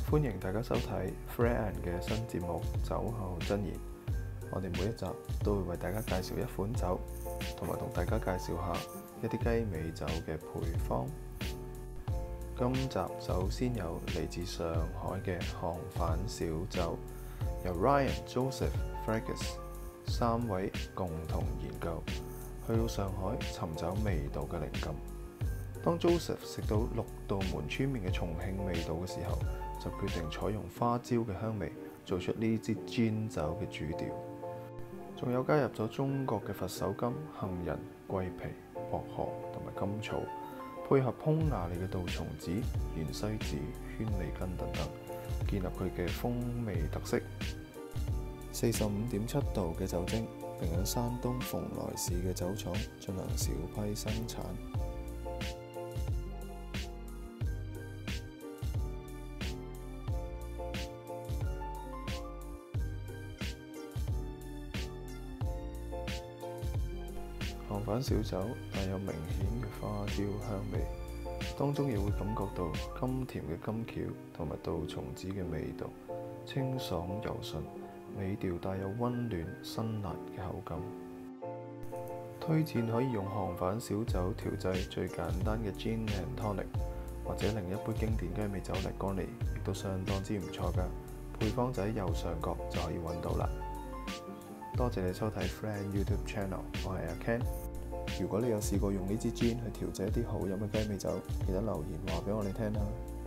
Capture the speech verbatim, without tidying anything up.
歡迎大家收睇 Fred 嘅新節目《酒後真言》。我哋每一集都會為大家介紹一款酒，同埋同大家介紹下一啲雞尾酒嘅配方。今集首先有嚟自上海嘅巷販小酒，由 Ryan、Joseph、Fergus 三位共同研究，去到上海尋找味道嘅靈感。當 Joseph 食到六道門村面嘅重慶味道嘅時候，就決定採用花椒嘅香味，做出呢支 Gin 酒嘅主調。仲有加入咗中國嘅佛手柑、杏仁、桂皮、薄荷同埋甘草，配合匈牙利嘅杜松子、芫茜子、圈里根等等，建立佢嘅風味特色。四十五點七度嘅酒精，並喺山東蓬萊市嘅酒廠進行小批生產。巷販小酒帶有明顯嘅花椒香味，當中亦會感覺到甘甜嘅甘蕎同埋杜松子嘅味道，清爽柔順，尾調帶有溫暖辛辣嘅口感。推薦可以用巷販小酒調製最簡單嘅 Gin and Tonic， 或者另一杯經典雞尾酒尼哥尼，亦都相當之唔錯㗎。配方就喺右上角就可以揾到啦。多謝你收睇 Friend YouTube Channel， 我係阿 Ken。如果你有試過用呢支 Gin 去調製一啲好飲嘅雞尾酒，記得留言話俾我哋聽啦。